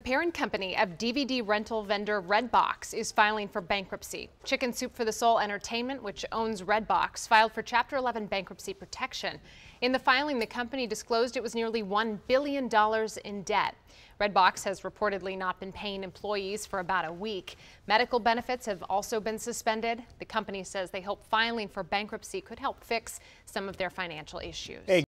parent company of DVD rental vendor Redbox is filing for bankruptcy. Chicken Soup for the Soul Entertainment, which owns Redbox, filed for Chapter 11 bankruptcy protection. In the filing, the company disclosed it was nearly $1 billion in debt. Redbox has reportedly not been paying employees for about a week. Medical benefits have also been suspended. The company says they hope filing for bankruptcy could help fix some of their financial issues.